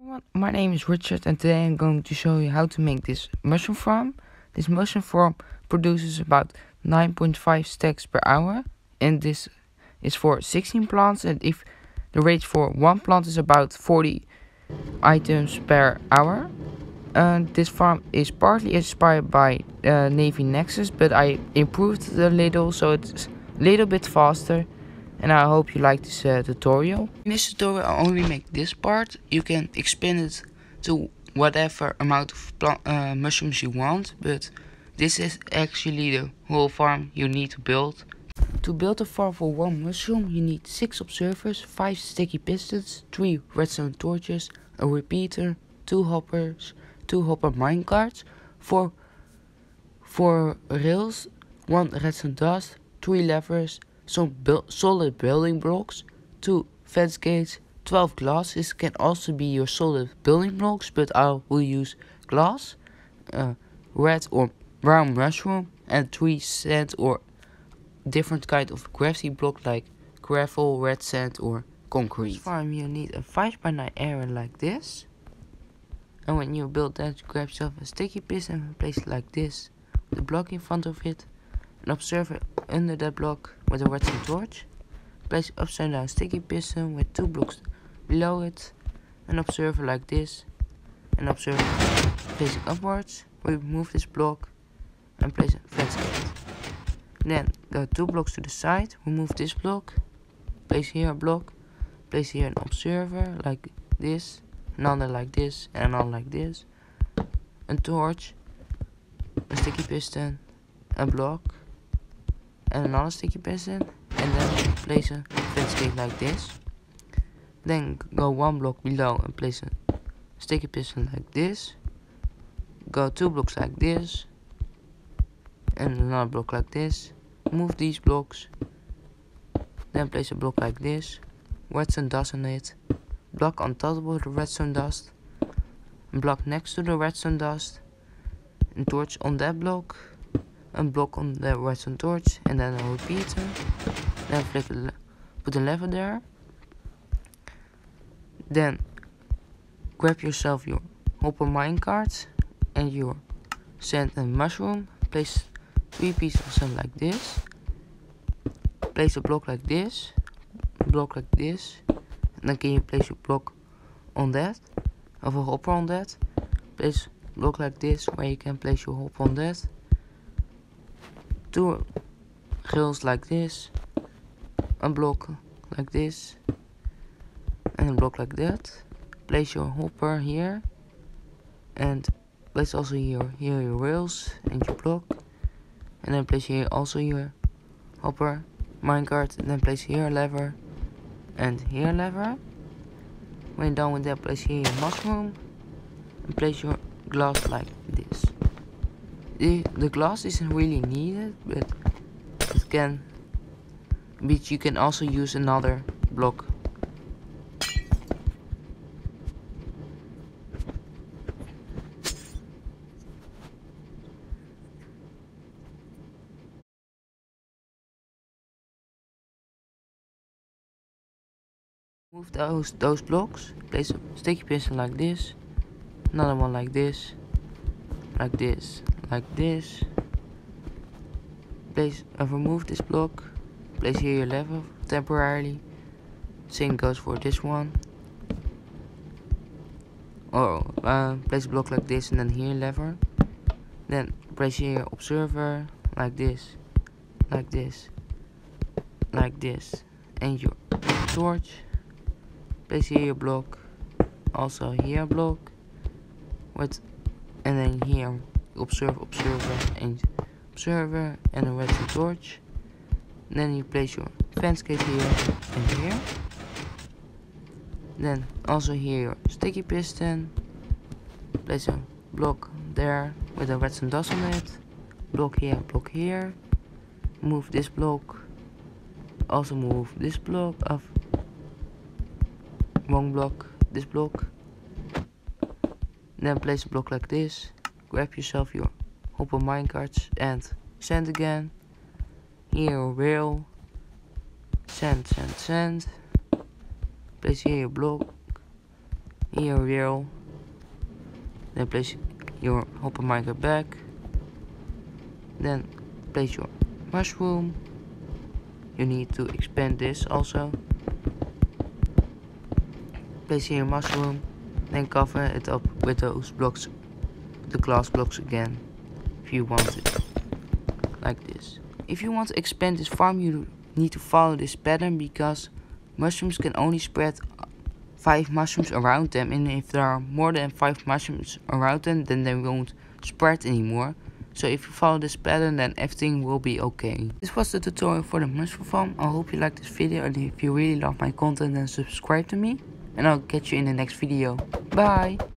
My name is Richard and today I'm going to show you how to make this mushroom farm. This mushroom farm produces about 9.5 stacks per hour, and this is for 16 plants, and if the rate for one plant is about 40 items per hour. And this farm is partly inspired by Navy Nexus, but I improved it a little so it's a little bit faster, and I hope you like this tutorial. In this tutorial I only make this part. You can expand it to whatever amount of mushrooms you want, but this is actually the whole farm you need to build. To build a farm for one mushroom you need 6 observers, 5 sticky pistons, 3 redstone torches, a repeater, 2 hoppers, 2 hopper minecarts, 4 rails, 1 redstone dust, 3 levers, some solid building blocks, 2 fence gates, 12 glasses can also be your solid building blocks, but I will use glass, red or brown mushroom, and 3 sand or different kind of gravity block like gravel, red sand or concrete. For farm you need a 5x9 area like this. And when you build that, you grab yourself a sticky piston and place it like this, with a block in front of it, an observer under that block with a redstone torch. Place upside down sticky piston with 2 blocks below it, an observer like this, an observer facing upwards. Remove this block and place a fence gate. Then go 2 blocks to the side, remove this block, place here a block, place here an observer like this, another like this, and another like this, a torch, a sticky piston, a block, and another sticky piston, and then place a fence gate like this. Then go 1 block below and place a sticky piston like this. Go 2 blocks like this, and another block like this. Move these blocks, then place a block like this, redstone dust on it, block on top of the redstone dust, a block next to the redstone dust, a torch on that block, a block on the redstone torch, and then a repeater. Then put a lever there. Then grab yourself your hopper minecart and your sand and mushroom. Place 3 pieces of sand like this. Place a block like this, a block like this, and then can you place your block on that, of a hopper on that. Place a block like this where you can place your hopper on that. 2 rails like this, a block like this, and a block like that. Place your hopper here, and place also here your rails and your block, and then place here also your hopper minecart, and then place here a lever and here a lever. When you're done with that, place here your mushroom and place your glass like this. The glass isn't really needed, but you can also use another block. Move those blocks, place a sticky piston like this, another one like this, like this, like this. Remove this block, place here your lever temporarily. Same goes for this one. Or place a block like this and then here lever. Then place here your observer like this, like this, like this, and your torch. Place here your block, also here a block, and then here observer and a redstone torch. And then you place your fence gate here and here. Then also here your sticky piston. Place a block there with a redstone dust on it. Block here. Move this block. Also move this block of wrong block, this block. Then place a block like this. Grab yourself your hopper minecarts and sand again. Here a rail, sand. Place here your block, Here wheel. Then place your hopper marker back. Then place your mushroom. You need to expand this also. Place here your mushroom. Then cover it up with those blocks, the glass blocks again, if you want it. Like this. If you want to expand this farm, you need to follow this pattern, because mushrooms can only spread 5 mushrooms around them, and if there are more than 5 mushrooms around them, then they won't spread anymore. So if you follow this pattern, then everything will be okay. This was the tutorial for the mushroom farm. I hope you liked this video, and if you really love my content, then subscribe to me, and I'll catch you in the next video. Bye!